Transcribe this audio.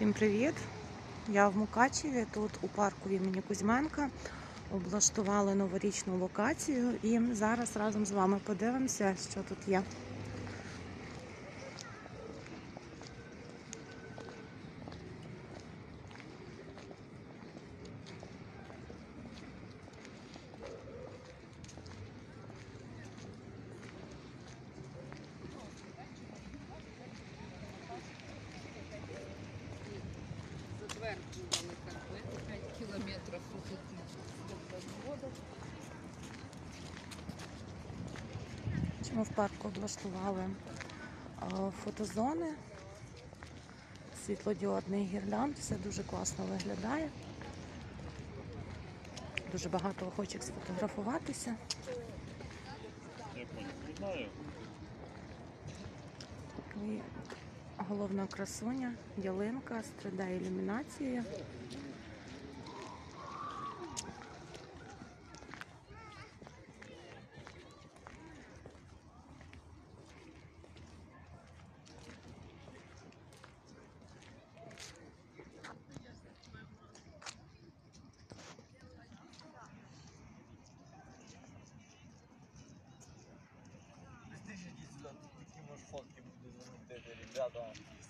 Всім привіт! Я в Мукачеві, тут у парку імені Кузьменка облаштували новорічну локацію і зараз разом з вами подивимося, що тут є. Затверджували карпети 5 кілометрів воду. Ми в парку облаштували фотозони, світлодіодний гірлянд, все дуже класно виглядає. Дуже багато охочих сфотографуватися. І головна красуня, ялинка з 3D-ілюмінацією. Такі може фотки буде замітити, ребята.